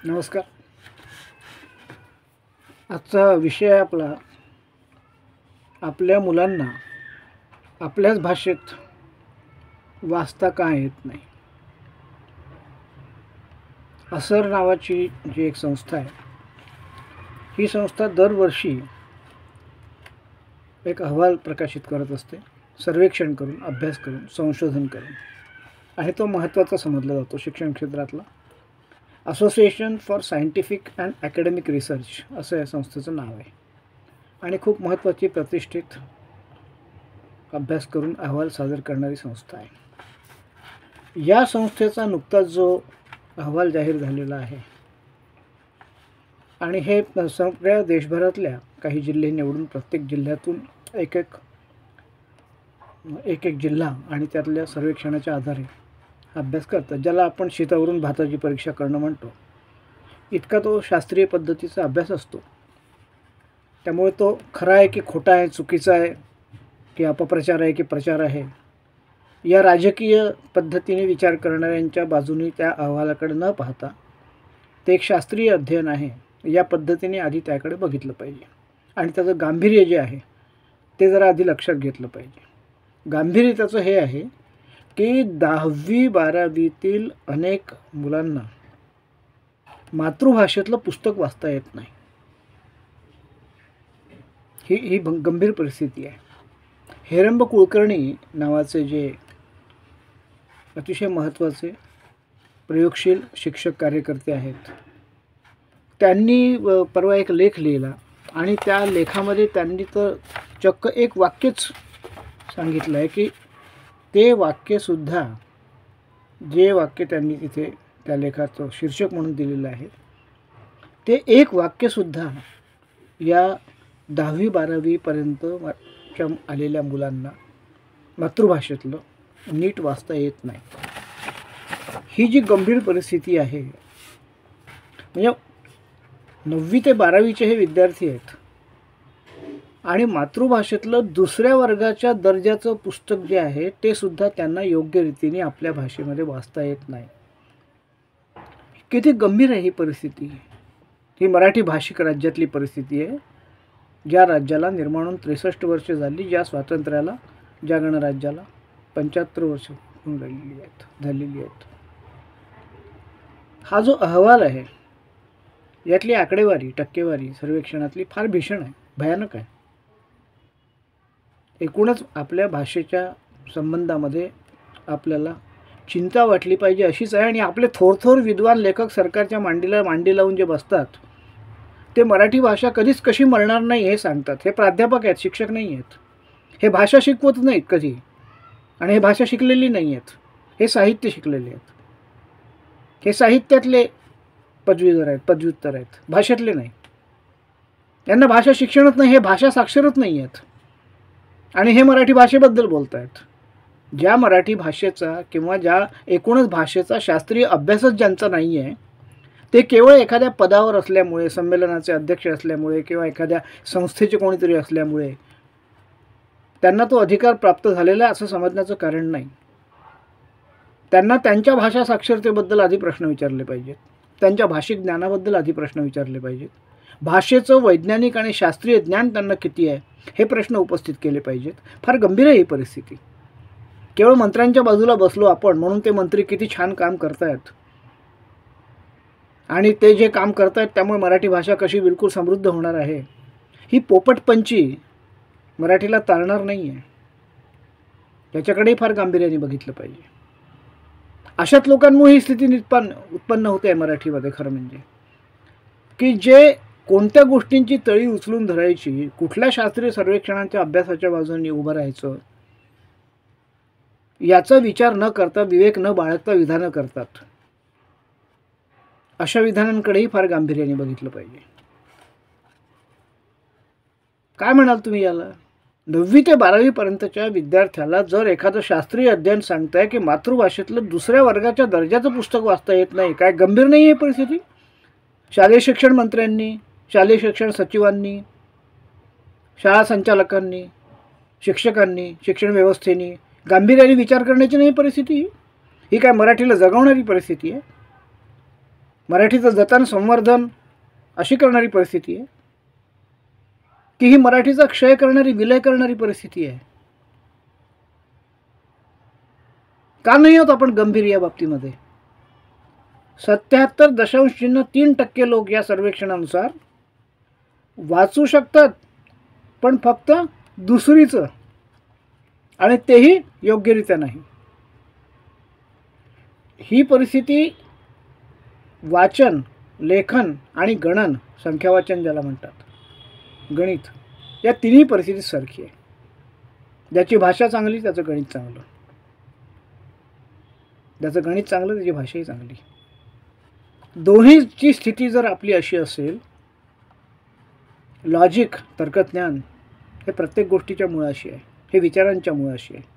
नमस्कार. आजचा विषय आपला आपल्या मुलांना आपल्याच भाषेत वाचता का येत नाही. असर नावाची जी एक संस्था आहे, ही संस्था दरवर्षी एक अहवाल प्रकाशित करत असते, सर्वेक्षण करून, अभ्यास करून, संशोधन करून, आणि तो महत्त्वाचा समजला जातो शिक्षण क्षेत्रातला. Association for scientific and academic research असं या संस्थेचं नाव आहे आणि खूप महत्त्वाची प्रतिष्ठित अभ्यास करून अहवाल सादर करणारी संस्था आहे. या संस्थेचा नुकताच जो अहवाल जाहीर झालेला आहे आणि हे सगळ्या देशभरातल्या काही जिल्हे निवडून प्रत्येक जिल्ह्यातून एक एक जिल्हा आणि त्यातल्या सर्वेक्षणाच्या आधारे अभ्यास करतात, ज्याला आपण शीतावरून भाताची परीक्षा करणं म्हणतो. इतका तो शास्त्रीय पद्धतीचा अभ्यास असतो. त्यामुळे तो खरा आहे की खोटा आहे, चुकीचा आहे की अपप्रचार आहे की प्रचार आहे, या राजकीय पद्धतीने विचार करणाऱ्यांच्या बाजूने त्या अहवालाकडे न पाहता ते एक शास्त्रीय अध्ययन आहे या पद्धतीने आधी त्याकडे बघितलं पाहिजे आणि त्याचं गांभीर्य जे आहे ते जरा आधी लक्षात घेतलं पाहिजे. गांभीर्य त्याचं हे आहे की 10वी-12वीतील अनेक मुलांना मातृभाषेतलं पुस्तक वाचता येत नाही. ही गंभीर परिस्थिती आहे. हेरंब कुलकर्णी नावाचे जे अतिशय महत्त्वाचे प्रयोगशील शिक्षक कार्यकर्ते आहेत, त्यांनी परवा एक लेख लिहिला आणि त्या लेखामध्ये त्यांनी तर चक्क एक वाक्यच सांगितलं आहे की ते वाक्यसुद्धा, जे वाक्य त्यांनी तिथे त्या लेखाचं शीर्षक म्हणून दिलेलं आहे, ते एक वाक्यसुद्धा या 10वी-12वीपर्यंत आलेल्या मुलांना मातृभाषेतलं नीट वाचता येत नाही. ही जी गंभीर परिस्थिती आहे, म्हणजे 9वी ते 12वीचे हे विद्यार्थी आहेत आणि मातृभाषेतलं दुसऱ्या वर्गाच्या दर्जाचं पुस्तक जे आहे ते सुद्धा त्यांना योग्य रीतीने आपल्या भाषेमध्ये वाचता येत नाही. किती गंभीर आहे ही परिस्थिती. ही मराठी भाषिक राज्यातली परिस्थिती आहे, ज्या राज्याला निर्माण होऊन 63 वर्ष झाली, ज्या स्वातंत्र्याला, ज्या गणराज्याला 75 वर्ष झालेली आहेत. हा जो अहवाल आहे यातली आकडेवारी, टक्केवारी सर्वेक्षणातली फार भीषण आहे, भयानक आहे. एकूणच आपल्या भाषेच्या संबंधामध्ये आपल्याला चिंता वाटली पाहिजे अशीच आहे. आणि आपले थोर विद्वान लेखक सरकारच्या मांडीला मांडी लावून जे बसतात ते मराठी भाषा कधीच कशी मरणार नाही हे सांगतात. हे प्राध्यापक आहेत, शिक्षक नाही आहेत. हे भाषा शिकवत नाहीत कधी आणि हे भाषा शिकलेली नाही आहेत. हे साहित्य शिकलेले आहेत. हे साहित्यातले पदवीधर आहेत, पदव्युत्तर आहेत, भाषेतले नाही. यांना भाषा शिक्षणच नाही, हे भाषा साक्षरच नाही आहेत आणि हे मराठी भाषेबद्दल बोलत आहेत. ज्या मराठी भाषेचा किंवा ज्या एकूणच भाषेचा शास्त्रीय अभ्यासच ज्यांचा नाही आहे, ते केवळ एखाद्या पदावर असल्यामुळे, संमेलनाचे अध्यक्ष असल्यामुळे किंवा एखाद्या संस्थेचे कोणीतरी असल्यामुळे त्यांना तो अधिकार प्राप्त झालेला असं समजण्याचं कारण नाही. त्यांना त्यांच्या भाषा साक्षरतेबद्दल आधी प्रश्न विचारले पाहिजेत. त्यांच्या भाषिक ज्ञानाबद्दल आधी प्रश्न विचारले पाहिजेत. भाषेचं वैज्ञानिक आणि शास्त्रीय ज्ञान त्यांना किती आहे हे प्रश्न उपस्थित केले पाहिजेत. फार गंभीर आहे ही परिस्थिती. केवळ मंत्र्यांच्या बाजूला बसलो आपण म्हणून ते मंत्री किती छान काम करतायत आणि ते जे काम करतायत त्यामुळे मराठी भाषा कशी बिलकुल समृद्ध होणार आहे, ही पोपटपंची मराठीला तारणार नाही आहे. त्याच्याकडेही फार गांभीर्याने बघितलं पाहिजे. अशाच लोकांमुळे ही स्थिती उत्पन्न होते आहे मराठीमध्ये. खरं म्हणजे की जे कोणत्या गोष्टींची तळी उचलून धरायची, कुठल्या शास्त्रीय सर्वेक्षणांच्या अभ्यासाच्या बाजूने उभं राहायचं याचा विचार न करता, विवेक न बाळगता विधानं करतात. अशा विधानांकडेही फार गांभीर्याने बघितलं पाहिजे. काय म्हणाल तुम्ही याला? 9वी ते 12वीपर्यंतच्या विद्यार्थ्याला जर एखादं शास्त्रीय अध्ययन सांगताय की मातृभाषेतलं दुसऱ्या वर्गाच्या दर्जाचं पुस्तक वाचता येत नाही, काय गंभीर नाही आहे परिस्थिती? शालेय शिक्षण मंत्र्यांनी, शालेय शिक्षण सचिवांनी, शाळा संचालकांनी, शिक्षकांनी, शिक्षण व्यवस्थेने गांभीर्याने विचार करण्याची नाही परिस्थिती. ही काय मराठीला जगवणारी परिस्थिती आहे? मराठीचं जतन संवर्धन अशी करणारी परिस्थिती आहे की ही मराठीचा क्षय करणारी, विलय करणारी परिस्थिती आहे? का नाही होत आपण गंभीर या बाबतीमध्ये? 77.3% लोक या सर्वेक्षणानुसार वाचू शकतात, पण फक्त दुसरीचं, आणि तेही योग्यरित्या नाही. ही परिस्थिती वाचन, लेखन आणि गणन, संख्यावाचन ज्याला म्हणतात, गणित, या तिन्ही परिस्थितीत सारखी आहे. ज्याची भाषा चांगली त्याचं गणित चांगलं, ज्याचं गणित चांगलं त्याची भाषाही चांगली. दोन्हीची स्थिती जर आपली अशी असेल, लॉजिक, तर्कज्ञान हे प्रत्येक गोष्टीच्या मुळाशी आहे, हे विचारांच्या मुळाशी आहे.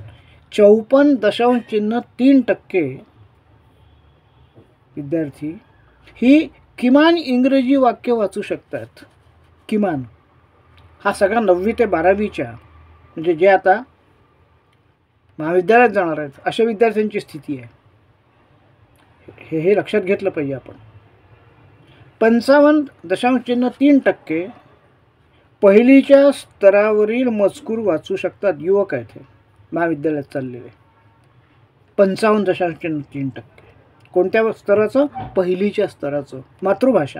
54.3% विद्यार्थी ही किमान इंग्रजी वाक्य वाचू शकतात. किमान. हा सगळा 9वी ते 12वीच्या, म्हणजे जे आता महाविद्यालयात जाणार आहेत अशा विद्यार्थ्यांची स्थिती आहे. हे लक्षात घेतलं पाहिजे आपण. 55.3% पहिलीच्या स्तरावरील मजकूर वाचू शकतात. युवक आहेत हे महाविद्यालयात चाललेले. 55.3%. कोणत्या स्तराचं? पहिलीच्या स्तराचं. मातृभाषा.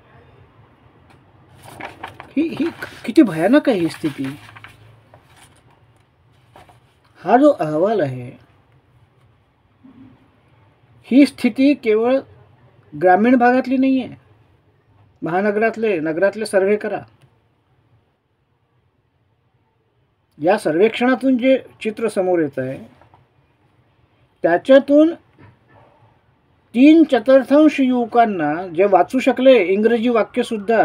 ही किती भयानक आहे ही स्थिती. हा जो अहवाल आहे, ही स्थिती केवळ ग्रामीण भागातली नाही आहे. नगरातले सर्वे करा. या सर्वेक्षणातून जे चित्र समोर येत आहे त्याच्यातून 3/4 युवकांना जे वाचू शकले इंग्रजी वाक्यसुद्धा,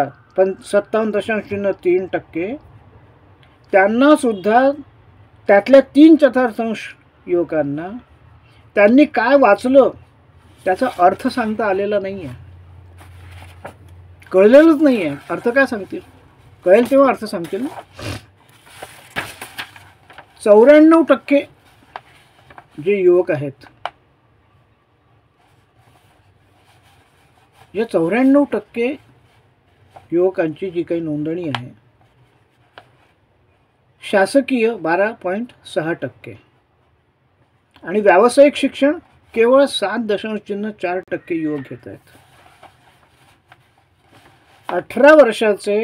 57.3%, त्यांना सुद्धा त्यातल्या 3/4 युवकांना त्यांनी काय वाचलं त्याचा अर्थ सांगता आलेला नाही आहे. कळलेलंच नाही आहे. अर्थ काय सांगतील? कळेल तेव्हा अर्थ सांगतील ना. 94% जे युवक आहेत, या 94% युवकांची जी काही नोंदणी आहे, शासकीय 12.6% आणि व्यावसायिक शिक्षण केवळ 7.4% युवक घेत आहेत. 18 वर्षाचे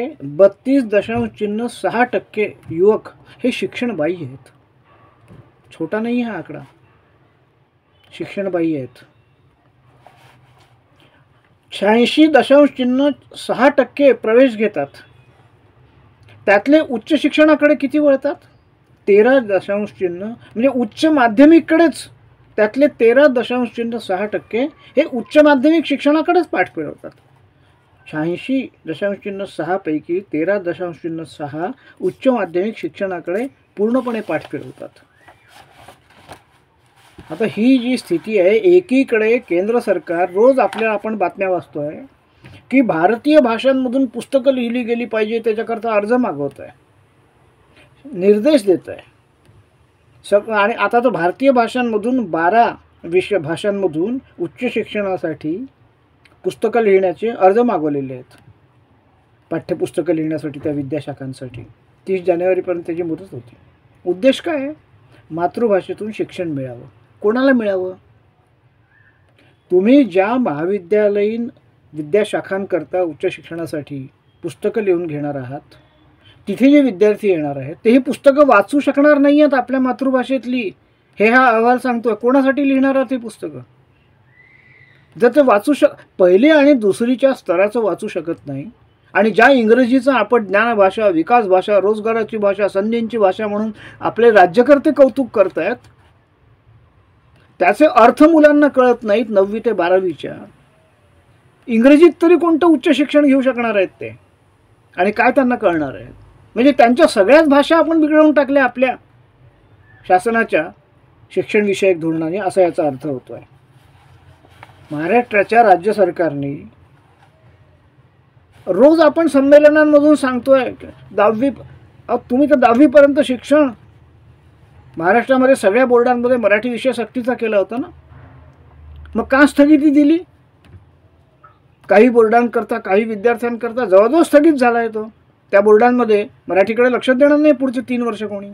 32.6% युवक हे शिक्षणबाह्य आहेत. छोटा नाही हा आकडा. शिक्षणबाह्य आहेत. 86.6% प्रवेश घेतात. त्यातले उच्च शिक्षणाकडे किती वळतात? 13., म्हणजे उच्च माध्यमिककडेच त्यातले 13.6% हे उच्च माध्यमिक शिक्षणाकडेच पाठ फिरवतात. 86.6 पैकी 13.6 उच्च माध्यमिक शिक्षणाकडे पूर्णपणे पाठ फिरवतात. आता ही जी स्थिती आहे, एकीकडे केंद्र सरकार रोज आपण बातम्या वाचतोय की भारतीय भाषांमधून पुस्तकं लिहिली गेली पाहिजे, त्याच्याकरता अर्ज मागवत आहे, निर्देश देत आहे. आणि आता तर भारतीय भाषांमधून 12 भाषांमधून उच्च शिक्षणासाठी पुस्तकं लिहिण्याचे अर्ज मागवलेले आहेत. पाठ्यपुस्तकं लिहिण्यासाठी त्या विद्याशाखांसाठी 30 जानेवारीपर्यंत त्याची मुदत होती. उद्देश काय आहे? मातृभाषेतून शिक्षण मिळावं. कोणाला मिळावं? तुम्ही ज्या महाविद्यालयीन विद्याशाखांकरता उच्च शिक्षणासाठी पुस्तकं लिहून घेणार आहात, तिथे जे विद्यार्थी येणार आहेत ते ही पुस्तकं वाचू शकणार नाही आहेत आपल्या मातृभाषेतली. हा अहवाल सांगतोय. कोणासाठी लिहिणार आहात ही पुस्तकं? जर ते पहिली आणि दुसरीच्या स्तराचं वाचू शकत नाही, आणि ज्या इंग्रजीचं आपण ज्ञानभाषा, विकास भाषा, रोजगाराची भाषा, संधींची भाषा म्हणून आपले राज्यकर्ते कौतुक करतायत, त्याचे अर्थ मुलांना कळत नाहीत. 9वी ते 12वीच्या इंग्रजीत तरी कोणतं उच्च शिक्षण घेऊ शकणार आहेत ते? आणि काय त्यांना कळणार आहे? म्हणजे त्यांच्या सगळ्याच भाषा आपण बिघडवून टाकल्या आपल्या शासनाच्या शिक्षणविषयक धोरणाने, असा याचा अर्थ होतोय. महाराष्ट्राच्या राज्य सरकारने रोज आपण संमेलनांमधून सांगतोय 10वी, तुम्ही तर 10वीपर्यंत शिक्षण महाराष्ट्रामध्ये सगळ्या बोर्डांमध्ये मराठी विषय सक्तीचा केला होता ना. मग का स्थगिती दिली? काही बोर्डांकरता, काही विद्यार्थ्यांकरता जवळजवळ स्थगित झाला आहे तो. त्या बोर्डांमध्ये मराठीकडे लक्ष देणार नाही पुढचे 3 वर्ष कोणी.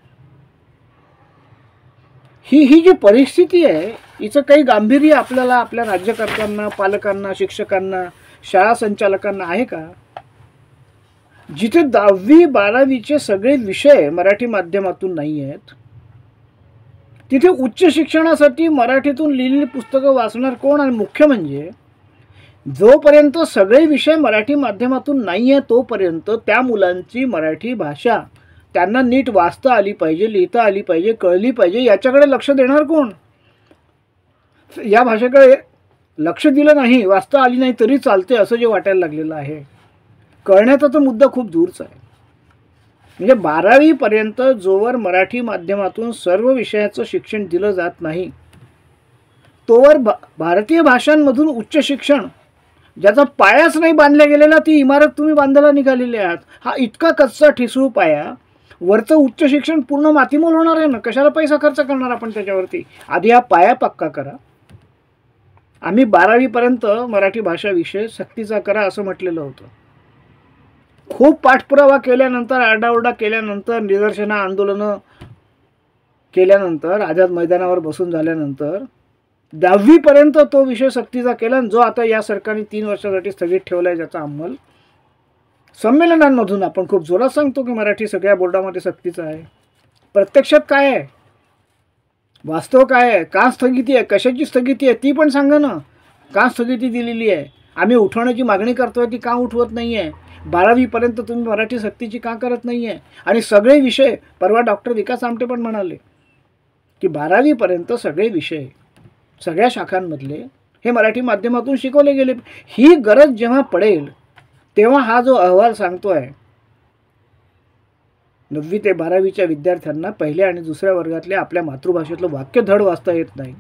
ही जी परिस्थिती आहे हिचं काही गांभीर्य आपल्याला, आपल्या राज्यकर्त्यांना, पालकांना, शिक्षकांना, शाळा संचालकांना आहे का? जिथे 10वी 12वीचे सगळे विषय मराठी माध्यमातून नाही आहेत, तिथे उच्च शिक्षणासाठी मराठीतून लिहिलेली पुस्तकं वाचणार कोण? आणि मुख्य म्हणजे जोपर्यंत सगळे विषय मराठी माध्यमातून नाही आहे तोपर्यंत त्या मुलांची मराठी भाषा त्यांना नीट वाचता आली पाहिजे, लिहिता आली पाहिजे, कळली पाहिजे, याच्याकडे लक्ष देणार कोण? या भाषेकडे लक्ष दिलं नाही, वाचता आली नाही तरी चालते असं जे वाटायला लागलेलं आहे, कळण्याचा तर मुद्दा खूप दूरचा आहे. म्हणजे 12वीपर्यंत जोवर मराठी माध्यमातून सर्व विषयाचं शिक्षण दिलं जात नाही तोवर भारतीय भाषांमधून उच्च शिक्षण ज्याचा पायाच नाही बांधला गेलेला ती इमारत तुम्ही बांधायला निघालेले आहात. हा इतका कच्चा ठिसूळ पाया, वरचं उच्च शिक्षण पूर्ण मातीमोल होणार आहे ना. कशाला पैसा खर्च करणार आपण त्याच्यावरती? आधी हा पाया पक्का करा. आम्ही 12वीपर्यंत मराठी भाषा विषय सक्तीचा करा असं म्हटलेलं होतं. खूप पाठपुरावा केल्यानंतर, आरडाओरडा केल्यानंतर, निदर्शनं आंदोलनं केल्यानंतर, आझाद मैदानावर बसून झाल्यानंतर 10वीपर्यंत तो विषय सक्तीचा केला, जो आता या सरकारने 3 वर्षासाठी स्थगित ठेवला आहे, ज्याचा अंमल संमेलनांमधून आपण खूप जोरात सांगतो की मराठी सगळ्या बोर्डामध्ये सक्तीचा आहे. प्रत्यक्षात काय आहे, वास्तव काय आहे, का स्थगिती आहे, कशाची स्थगिती आहे ती पण सांगा ना. का स्थगिती दिलेली आहे, आम्ही उठवण्याची मागणी करतोय ती का उठवत नाही आहे, 12वीपर्यंत तुम्ही मराठी सक्तीची का करत नाही आहे. आणि सगळे विषय, परवा डॉक्टर विकास आमटे पण म्हणाले की 12वीपर्यंत सगळे विषय सगळ्या शाखांमधले हे मराठी माध्यमातून शिकवले गेले. ही गरज जेव्हा पडेल तेव्हा हा जो अहवाल सांगतोय 9वी ते 12वीच्या विद्यार्थ्यांना पहिल्या आणि दुसऱ्या वर्गातल्या आपल्या मातृभाषेतलं वाक्य धड वाचता येत नाही,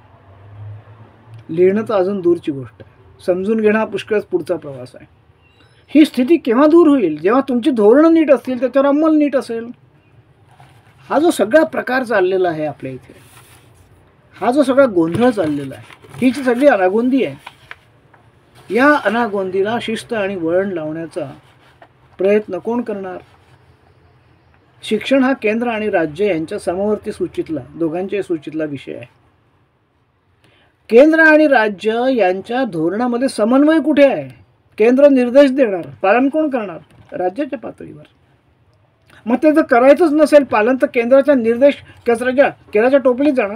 लिहिणं तर अजून दूरची गोष्ट आहे, समजून घेणं हा पुष्कळच पुढचा प्रवास आहे. ही स्थिती केव्हा दूर होईल? जेव्हा तुमची धोरणं नीट असतील, त्याच्यावर अंमल नीट असेल. हा जो सगळा प्रकार चाललेला आहे आपल्या इथे, हा जो सगळा गोंधळ चाललेला आहे, ही जी सगळी अनागोंदी आहे, या अनागोंदीला शिस्त आणि वळण लावण्याचा प्रयत्न कोण करणार? शिक्षण हा केंद्र आणि राज्य यांच्या समवर्ती सूचीतला, दोघांच्या सूचीतला विषय आहे. केंद्र आणि राज्य यांच्या धोरणामध्ये समन्वय कुठे आहे? केंद्र निर्देश देणार, पालन कोण करणार? राज्याच्या पातळीवर. मग ते जर करायचंच नसेल पालन, तर केंद्राचा निर्देश केंद्राच्या टोपलीत जाणार.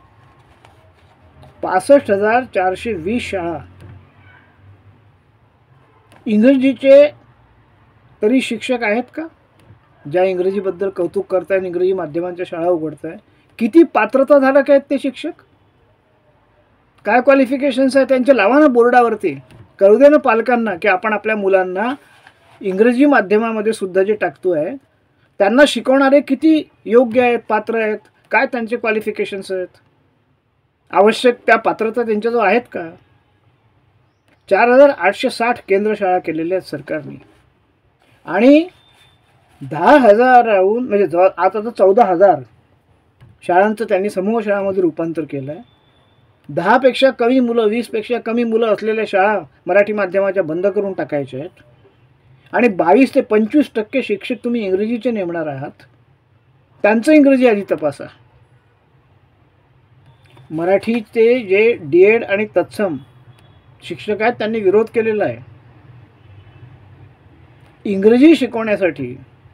65,420 शाळा इंग्रजीचे तरी शिक्षक आहेत का, ज्या इंग्रजीबद्दल कौतुक करताय, इंग्रजी माध्यमांच्या शाळा उघडताय? किती पात्रताधारक आहेत ते शिक्षक? काय क्वालिफिकेशन्स आहेत त्यांचे? लावा ना बोर्डावरती, करू दे ना पालकांना की आपण आपल्या मुलांना इंग्रजी माध्यमामध्ये सुद्धा जे टाकतोय त्यांना शिकवणारे किती योग्य आहेत, पात्र आहेत, काय त्यांचे क्वालिफिकेशन्स आहेत, आवश्यक त्या पात्रता त्यांच्याजवळ आहेत का? 4,860 केंद्र शाळा केलेल्या आहेत सरकारने आणि 10,000हून म्हणजे आता तर 14,000 शाळांचं त्यांनी समूह शाळांमध्ये रूपांतर केलं आहे. 10पेक्षा कमी मुलं, 20पेक्षा कमी मुलं असलेल्या शाळा मराठी माध्यमाच्या बंद करून टाकायच्या आहेत आणि 22 ते 25% शिक्षक तुम्ही इंग्रजीचे नेमणार आहात. त्यांचं इंग्रजी आधी तपासा. मराठीचे जे D.Ed आणि तत्सम शिक्षक आहेत त्यांनी विरोध केलेला आहे. इंग्रजी शिकवण्यासाठी,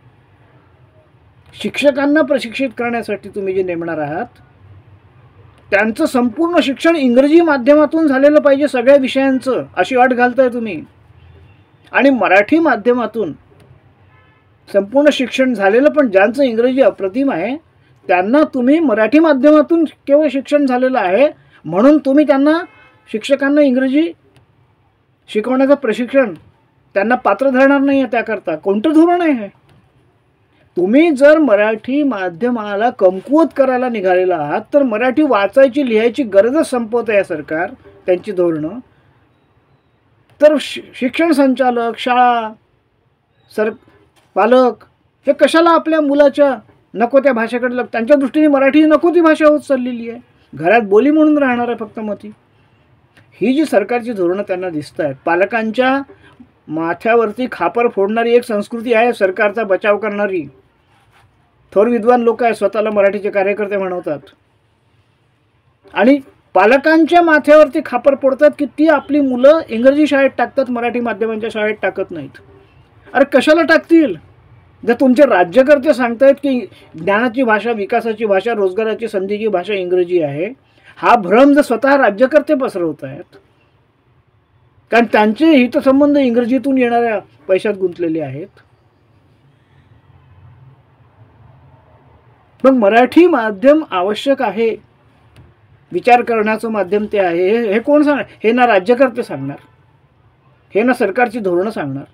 शिक्षकांना प्रशिक्षित करण्यासाठी तुम्ही जे नेमणार आहात त्यांचं संपूर्ण शिक्षण इंग्रजी माध्यमातून झालेलं पाहिजे सगळ्या विषयांचं, अशी अट घालताय तुम्ही. आणि मराठी माध्यमातून संपूर्ण शिक्षण झालेलं, पण ज्यांचं इंग्रजी अप्रतिम आहे त्यांना तुम्ही मराठी माध्यमातून केवळ शिक्षण झालेलं आहे म्हणून तुम्ही त्यांना, शिक्षकांना इंग्रजी शिकवण्याचं प्रशिक्षण त्यांना पात्र धरणार नाही आहे. त्याकरता कोणतं धोरण आहे? तुम्ही जर मराठी माध्यमाला कमकुवत करायला निघालेला आहात तर मराठी वाचायची, लिहायची गरजच संपवत आहे सरकार, त्यांची धोरणं. तर शिक्षण संचालक, शाळा, पालक हे कशाला आपल्या मुलाच्या नको त्या भाषेकडे त्यांच्या दृष्टीने मराठी नको ती भाषा होत चाललेली आहे. घरात बोली म्हणून राहणार आहे फक्त मग ती. ही जी सरकारची धोरणं त्यांना दिसत आहेत, पालकांच्या माथ्यावरती खापर फोडणारी एक संस्कृती आहे, सरकारचा बचाव करणारी. थोर विद्वान लोक आहेत, स्वतःला मराठीचे कार्यकर्ते म्हणवतात, आणि पालकांच्या माथ्यावरती खापर फोडतात की ती आपली मुलं इंग्रजी शाळेत टाकतात, मराठी माध्यमांच्या शाळेत टाकत नाहीत. अरे कशाला टाकतील? जर तुमचे राज्यकर्ते सांगतायत की ज्ञानाची भाषा, विकासाची भाषा, रोजगाराची संधीची भाषा इंग्रजी आहे, हा भ्रम जर स्वतः राज्यकर्ते पसरवत आहेत, कारण त्यांचे हितसंबंध इंग्रजीतून येणाऱ्या पैशात गुंतलेले आहेत, मग मराठी माध्यम आवश्यक आहे, विचार करण्याचं माध्यम ते आहे, हे कोण सांगणार? हे ना राज्यकर्ते सांगणार, हे ना सरकारची धोरणं सांगणार,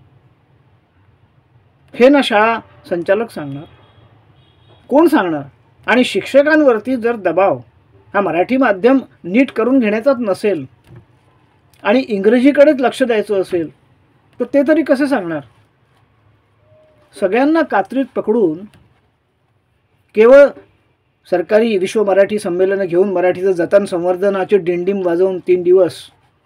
हे ना शाळा संचालक सांगणार, कोण सांगणार? आणि शिक्षकांवरती जर दबाव हा मराठी माध्यम नीट करून घेण्याचाच नसेल आणि इंग्रजीकडेच लक्ष द्यायचं असेल तर ते तरी कसे सांगणार? सगळ्यांना कात्रीत पकडून केवळ सरकारी विश्व मराठी संमेलनं घेऊन मराठीचं जतन संवर्धनाचे डिंडीम वाजवून 3 दिवस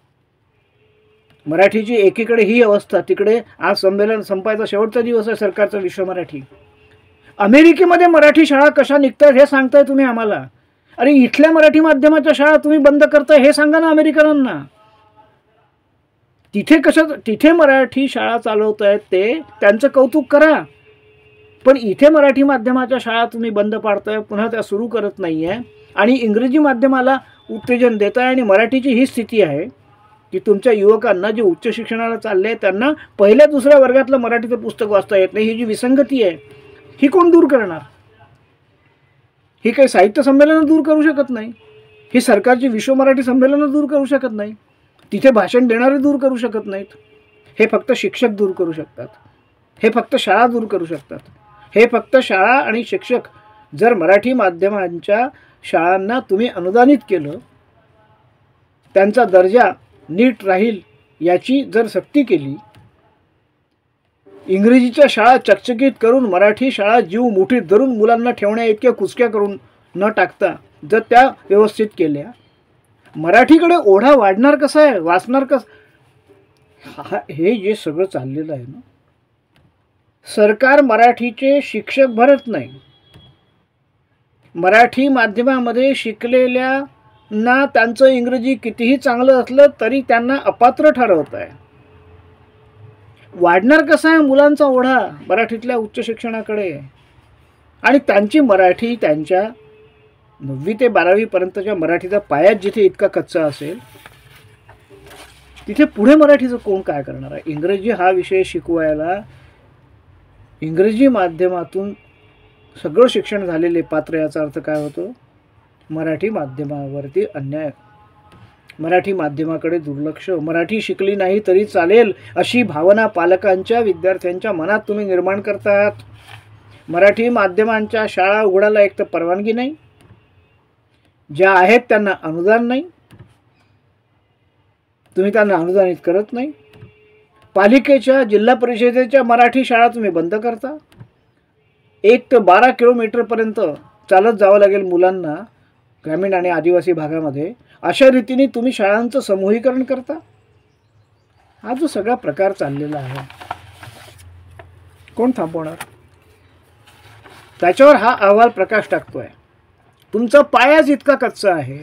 मराठीची एकीकडे ही अवस्था, तिकडे आज संमेलन संपायचा शेवटचा दिवस आहे सरकारचा विश्व मराठी. अमेरिकेमध्ये मराठी शाळा कशा निघतात हे सांगताय तुम्ही आम्हाला. अरे इथल्या मराठी माध्यमाच्या शाळा तुम्ही बंद करताय हे सांगा ना अमेरिकनांना. तिथे मराठी शाळा चालवतायत ते त्यांचं कौतुक करा, पण इथे मराठी माध्यमाच्या शाळा तुम्ही बंद पाडताय, पुन्हा त्या सुरू करत नाही आहे आणि इंग्रजी माध्यमाला उत्तेजन देताय. आणि मराठीची ही स्थिती आहे की तुमच्या युवकांना जे उच्च शिक्षणाला चालले आहेत त्यांना पहिल्या दुसऱ्या वर्गातलं मराठीचं पुस्तक वाचता येत नाही. ही जी विसंगती आहे ही कोण दूर करणार? ही काही साहित्य संमेलनं दूर करू शकत नाही, ही सरकारची विश्व मराठी संमेलनं दूर करू शकत नाही, तिथे भाषण देणारे दूर करू शकत नाहीत. हे फक्त शिक्षक दूर करू शकतात, हे फक्त शाळा दूर करू शकतात. हे फक्त शाळा आणि शिक्षक जर मराठी माध्यमांच्या शाळांना तुम्ही अनुदानित केलं, त्यांचा दर्जा नीट राहील याची जर सक्ती केली, इंग्रजीच्या शाळा चकचकीत करून मराठी शाळा जीव मुठीत धरून मुलांना ठेवण्या इतक्या कुचक्या करून न टाकता जर त्या व्यवस्थित केल्या, मराठीकडे ओढा वाढणार कसा आहे, वाचणार कसं? हे जे सगळं चाललेलं आहे ना, सरकार मराठीचे शिक्षक भरत नाही. मराठी माध्यमामध्ये शिकलेल्यांना त्यांचं इंग्रजी कितीही चांगलं असलं तरी त्यांना अपात्र ठरवत आहे. वाढणार कसा आहे मुलांचा ओढा मराठीतल्या उच्च शिक्षणाकडे? आणि त्यांची मराठी त्यांच्या 9वी ते 12वी पर्यंतच्या मराठीचा पायाच जिथे इतका कच्चा असेल तिथे पुढे मराठीचं कोण काय करणार आहे? इंग्रजी हा विषय शिकवायला इंग्रजी माध्यमातून सगळं शिक्षण झालेले पात्र, याचा अर्थ काय होतो? मराठी माध्यमावरती अन्याय, मराठी माध्यमाकडे दुर्लक्ष, मराठी शिकली नाही तरी चालेल अशी भावना पालकांच्या, विद्यार्थ्यांच्या मनात तुम्ही निर्माण करतात. मराठी माध्यमांच्या शाळा उघडायला एक तर परवानगी नाही, ज्या आहेत त्यांना अनुदान नाही, तुम्ही त्यांना अनुदानित करत नाही. पालिकेच्या, जिल्हा परिषदेच्या मराठी शाळा तुम्ही बंद करता. 1 ते 12 किलोमीटरपर्यंत चालत जावं लागेल मुलांना ग्रामीण आणि आदिवासी भागामध्ये. अशा रीतीने तुम्ही शाळांचं समूहीकरण करता. हा जो सगळा प्रकार चाललेला आहे कोण थांबवणार? त्याच्यावर हा अहवाल प्रकाश टाकतोय. तुमचा पायाच इतका कच्चा आहे.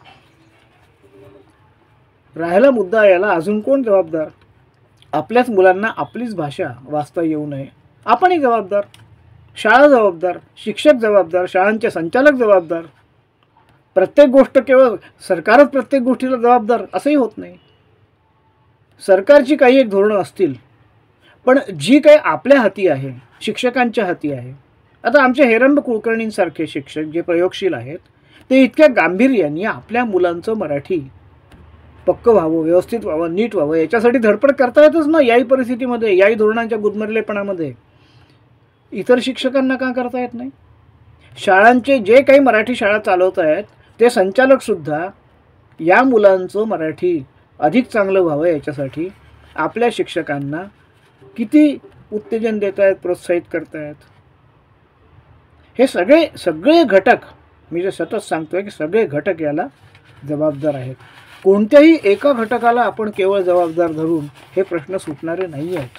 राहिला मुद्दा, याला अजून कोण जबाबदार? आपल्याच मुलांना आपलीच भाषा वाचता येऊ नये, आपणही जबाबदार, शाळा जबाबदार, शिक्षक जबाबदार, शाळांचे संचालक जबाबदार. प्रत्येक गोष्ट केवळ सरकारच प्रत्येक गोष्टीला जबाबदार असंही होत नाही. सरकारची काही एक धोरणं असतील, पण जी काही आपल्या हाती आहे, शिक्षकांच्या हाती आहे. आता आमचे हेरंब कुलकर्णींसारखे शिक्षक जे प्रयोगशील आहेत ते इतक्या गांभीर्याने आपल्या मुलांचं मराठी पक्क व्हावं, व्यवस्थित व्हावं, नीट व्हावं याच्यासाठी धडपड करता येतच ना. याही परिस्थितीमध्ये, याही धोरणांच्या गुदमरलेपणामध्ये इतर शिक्षकांना का करता येत नाही? शाळांचे जे काही मराठी शाळा चालवत आहेत ते संचालकसुद्धा या मुलांचं मराठी अधिक चांगलं व्हावं याच्यासाठी आपल्या शिक्षकांना किती उत्तेजन देत आहेत, प्रोत्साहित करत आहेत. हे सगळे घटक, मी जे सतत सांगतोय की सगळे घटक याला जबाबदार आहेत. कोणत्याही एका घटकाला आपण केवळ जबाबदार धरून हे प्रश्न सुटणारे नाही आहेत.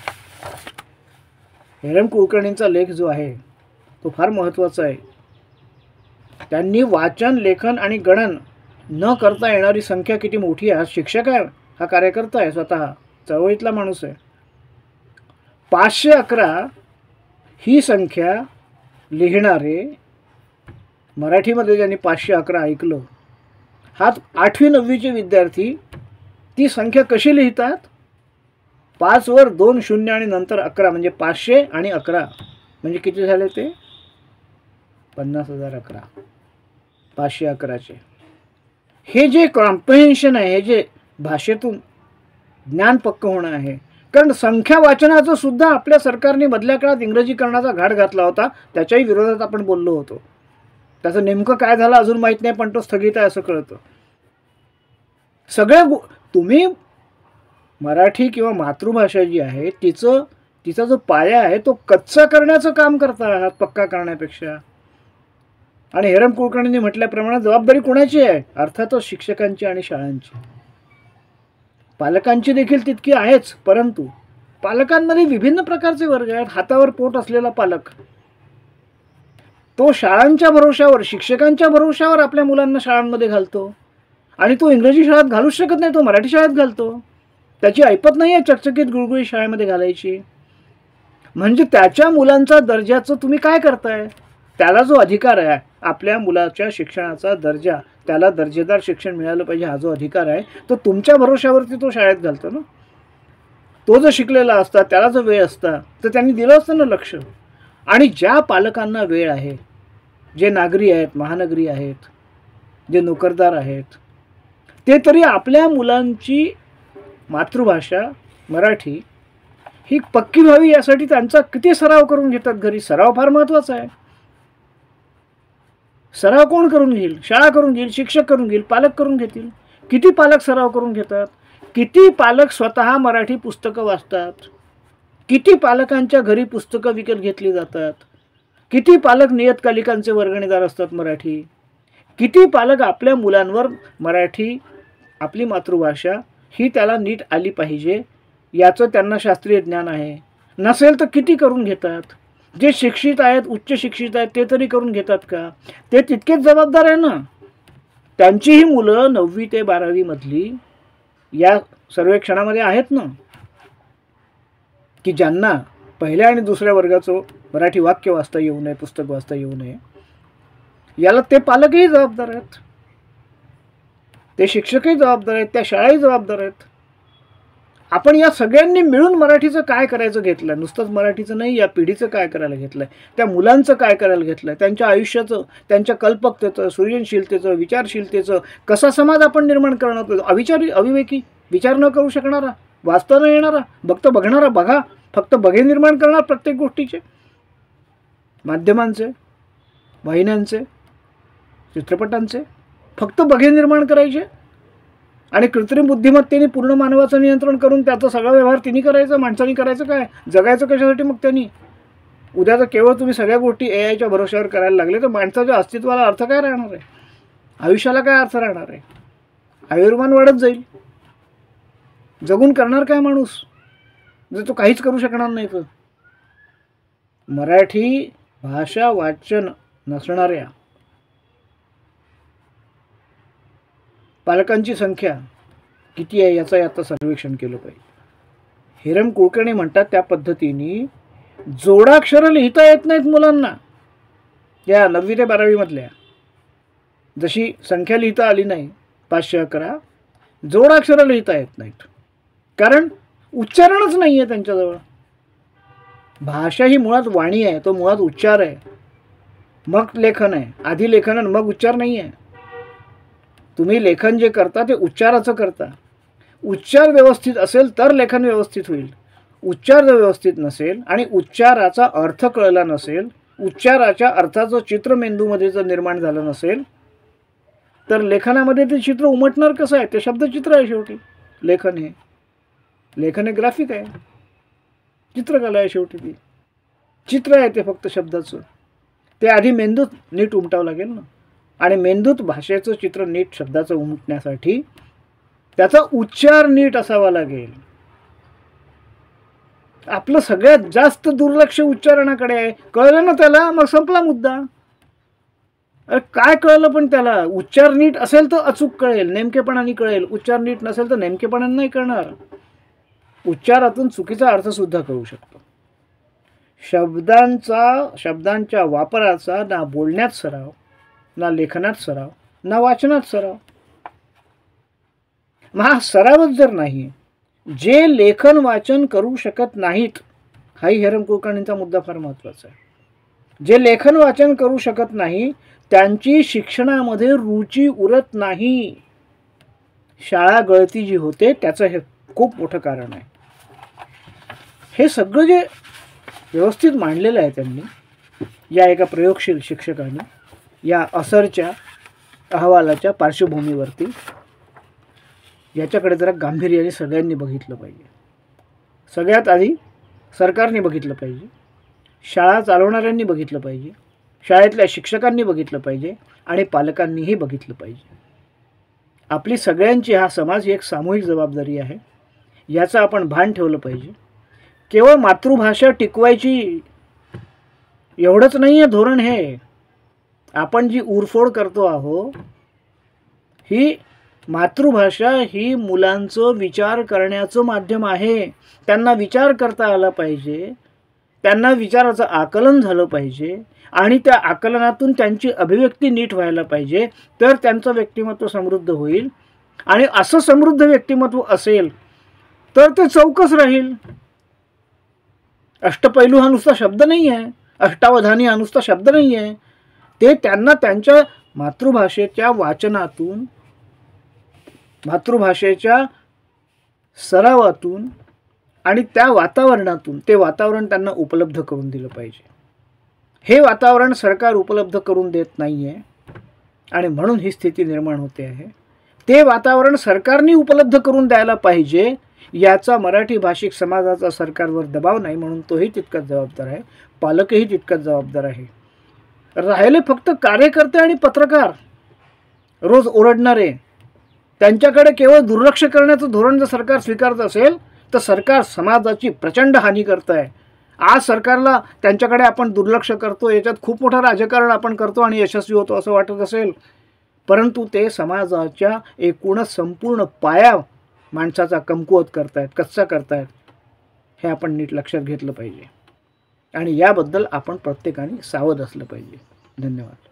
हेरम कुलकर्णींचा लेख जो आहे तो फार महत्त्वाचा आहे. त्यांनी वाचन, लेखन आणि गणन न करता येणारी संख्या किती मोठी आहे. हा शिक्षक आहे, हा कार्यकर्ता आहे, स्वतः चळवळीतला माणूस आहे. 511 ही संख्या लिहिणारे, मराठीमध्ये ज्यांनी 511 ऐकलं, हा 8वी 9वीचे विद्यार्थी ती संख्या कशी लिहितात? 5 वर 2 शून्य आणि नंतर 11 म्हणजे 500 आणि 11 म्हणजे किती झाले ते? 50,011. 511चे हे जे कॉम्प्रिहेन्शन आहे, हे जे भाषेतून ज्ञान पक्क होणं आहे. कारण संख्या वाचनाचं सुद्धा आपल्या सरकारने मधल्या काळात इंग्रजीकरणाचा घाट घातला होता. त्याच्याही विरोधात आपण बोललो होतो. त्याचं नेमकं काय झालं अजून माहीत नाही, पण तो स्थगित आहे असं कळतं. सगळ्या तुम्ही मराठी किंवा मातृभाषा जी आहे तिचा जो पाया आहे तो कच्चा करण्याचं काम करता आहात, पक्का करण्यापेक्षा. आणि हेरम कुलकर्णींनी म्हटल्याप्रमाणे जबाबदारी कोणाची आहे? अर्थातच शिक्षकांची आणि शाळांची. पालकांची देखील तितकी आहेच, परंतु पालकांमध्ये विभिन्न प्रकारचे वर्ग आहेत. हातावर पोट असलेला पालक तो शाळांच्या भरोशावर, शिक्षकांच्या भरोशावर आपल्या मुलांना शाळांमध्ये घालतो आणि तो इंग्रजी शाळेत घालूच शकत नाही, तो मराठी शाळेत घालतो. त्याची ऐपत नाही आहे चकचकीत गुळगुळीत शाळेमध्ये घालायची. म्हणजे त्याच्या मुलांचा दर्जाचं तुम्ही काय करताय? त्याला जो अधिकार आहे आपल्या मुलाच्या शिक्षणाचा दर्जा, त्याला दर्जेदार शिक्षण मिळालं पाहिजे हा जो अधिकार आहे तो तुमच्या भरोशावरती तो शाळेत घालतो ना. तो जो शिकलेला असता, त्याला जो वेळ असता, तर त्यांनी दिलं असतं ना लक्ष. आणि ज्या पालकांना वेळ आहे, जे नागरी आहेत, महानगरी आहेत, जे नोकरदार आहेत, ते तरी आपल्या मुलांची मातृभाषा मराठी ही पक्की व्हावी यासाठी त्यांचा किती सराव करून घेतात घरी. सराव फार महत्त्वाचा आहे. सराव कोण करून घेईल? शाळा करून घेईल, शिक्षक करून घेईल, पालक करून घेतील. किती पालक सराव करून घेतात? किती पालक स्वतः मराठी पुस्तकं वाचतात? किती पालकांच्या घरी पुस्तकं विकत घेतली जातात? किती पालक नियतकालिकांचे वर्गणीदार असतात मराठी? किती पालक आपल्या मुलांवर मराठी, आपली मातृभाषा ही त्याला नीट आली पाहिजे याचं त्यांना शास्त्रीय ज्ञान आहे? नसेल तर किती करून घेतात? जे शिक्षित आहेत, उच्च शिक्षित आहेत, ते तरी करून घेतात का? ते तितकेच जबाबदार आहे ना. त्यांचीही मुलं 9वी ते 12वी मधली या सर्वेक्षणामध्ये आहेत ना, की ज्यांना पहिल्या आणि दुसऱ्या वर्गाचं मराठी वाक्य वाचता येऊ नये, पुस्तक वाचता येऊ नये. याला ते पालकही जबाबदार आहेत, ते शिक्षकही जबाबदार आहेत, त्या शाळाही जबाबदार आहेत. आपण या सगळ्यांनी मिळून मराठीचं काय करायचं घेतलं. नुसतंच मराठीचं नाही, या पिढीचं काय करायला घेतलंय, त्या मुलांचं काय करायला घेतलंय, त्यांच्या आयुष्याचं, त्यांच्या कल्पकतेचं, सृजनशीलतेचं, विचारशीलतेचं कसा समाज आपण निर्माण करणार. अविचारी, अविवेकी, विचार न करू शकणारा, वाचता न येणारा, फक्त बघणारा, बघा फक्त बघे निर्माण करणार प्रत्येक गोष्टीचे, माध्यमांचे, वाहिन्यांचे, चित्रपटांचे फक्त बघे निर्माण करायचे आणि कृत्रिम बुद्धिमत्तेने पूर्ण मानवाचं नियंत्रण करून त्याचा सगळा व्यवहार तिने करायचा. माणसाने करायचं काय? जगायचं कशासाठी मग त्यांनी? उद्या तर केवळ तुम्ही सगळ्या गोष्टी AIच्या भरोश्यावर करायला लागले तर माणसाच्या अस्तित्वाला अर्थ काय राहणार आहे? आयुष्याला काय अर्थ राहणार आहे? आयुर्मान वाढत जाईल. जगून करणार काय माणूस जर तो काहीच करू शकणार नाही तर? मराठी भाषा वाचन नसणाऱ्या पालकांची संख्या किती आहे याचं आता सर्वेक्षण केलं पाहिजे. हेरम कुलकर्णी म्हणतात त्या पद्धतीने जोडाक्षरं लिहिता येत नाहीत मुलांना. या 9वी ते 12वी मधल्या जशी संख्या लिहिता आली नाही 511, जोडाक्षरं लिहिता येत नाहीत. कारण उच्चारणच नाही आहे त्यांच्याजवळ. भाषा ही मुळात वाणी आहे, तो मुळात उच्चार आहे, मग लेखन आहे. आधी लेखन आणि मग उच्चार नाही आहे. तुम्ही लेखन जे करता ते उच्चाराचं करता. उच्चार व्यवस्थित असेल तर लेखन व्यवस्थित होईल. उच्चार जर व्यवस्थित नसेल आणि उच्चाराचा अर्थ कळला नसेल, उच्चाराच्या अर्थाचं चित्र मेंदूमध्ये जर निर्माण झालं नसेल तर लेखनामध्ये ते चित्र उमटणार कसं आहे? ते शब्दचित्र आहे शेवटी. लेखन हे ग्राफिक आहे, चित्रकला आहे शेवटी. ती चित्र आहे ते फक्त शब्दाचं. ते आधी मेंदूत नीट उमटावं लागेल ना. आणि मेंदूत भाषेचं चित्र नीट शब्दाचं उमटण्यासाठी त्याचा उच्चार नीट असावा लागेल. आपलं सगळ्यात जास्त दुर्लक्ष उच्चारणाकडे आहे. कळलं ना त्याला, मग संपला मुद्दा. अरे काय कळलं पण त्याला? उच्चार नीट असेल तर अचूक कळेल, नेमकेपणाने कळेल. उच्चार नीट नसेल तर नेमकेपणाने नाही कळणार. उच्चारातून चुकीचा अर्थ सुद्धा कळू शकतो. शब्दांच्या वापराचा ना बोलण्यात सराव, ना लेखनात सराव, ना वाचनात सराव. मग हा सरावच जर नाही, जे लेखन वाचन करू शकत नाहीत, हाही हेरम कुलकर्णींचा मुद्दा फार महत्त्वाचा आहे. जे लेखन वाचन करू शकत नाही त्यांची शिक्षणामध्ये रुची उरत नाही. शाळा गळती जी होते त्याचं हे खूप मोठं कारण आहे. हे सगळं जे व्यवस्थित मांडलेलं आहे त्यांनी या एका प्रयोगशील शिक्षकांनी, या असरच्या अहवालाच्या पार्श्वभूमीवरती, याच्याकडे जरा गांभीर्याने सगळ्यांनी बघितलं पाहिजे. सगळ्यात आधी सरकारने बघितलं पाहिजे, शाळा चालवणाऱ्यांनी बघितलं पाहिजे, शाळेतल्या शिक्षकांनी बघितलं पाहिजे आणि पालकांनीही बघितलं पाहिजे. आपली सगळ्यांची हा समाज ही एक सामूहिक जबाबदारी आहे. याचं आपण भान ठेवलं पाहिजे. केवळ मातृभाषा टिकवायची एवढंच नाही आहे धोरण हे. आपण जी उरफोड करतो आहो, ही मातृभाषा ही मुलांचं विचार करण्याचं माध्यम आहे. त्यांना विचार करता आला पाहिजे, त्यांना विचाराचं आकलन झालं पाहिजे आणि त्या आकलनातून त्यांची अभिव्यक्ती नीट व्हायला पाहिजे. तर त्यांचं व्यक्तिमत्व समृद्ध होईल. आणि असं समृद्ध व्यक्तिमत्व असेल तर ते चौकस राहील. अष्टपैलू हा नुसता शब्द नाही आहे, अष्टावधानी हा नुसता शब्द नाही आहे. ते त्यांना त्यांच्या मातृभाषेच्या वाचनातून, मातृभाषेच्या सरावातून आणि त्या वातावरणातून, ते वातावरण त्यांना उपलब्ध करून दिलं पाहिजे. हे वातावरण सरकार उपलब्ध करून देत नाही आहे आणि म्हणून ही स्थिती निर्माण होते आहे. ते वातावरण सरकारने उपलब्ध करून द्यायला पाहिजे. याचा मराठी भाषिक समाजाचा सरकारवर दबाव नाही, म्हणून तोही तितकाच जबाबदार आहे. पालकही तितकाच जबाबदार आहे. राहिले फक्त कार्यकर्ते आणि पत्रकार, रोज ओरडणारे, त्यांच्याकडे केवळ दुर्लक्ष करण्याचं धोरण जर सरकार स्वीकारत असेल तर सरकार समाजाची प्रचंड हानी करत आहे. आज सरकारला त्यांच्याकडे आपण दुर्लक्ष करतो, याच्यात खूप मोठं राजकारण आपण करतो आणि यशस्वी होतो असं वाटत असेल, परंतु ते समाजाच्या एकूणच संपूर्ण पाया माणसाचा कमकुवत करतायत, कच्चा करतायत. हे आपण नीट लक्षात घेतलं पाहिजे आणि याबद्दल आपण प्रत्येकाने सावध असलं पाहिजे. धन्यवाद.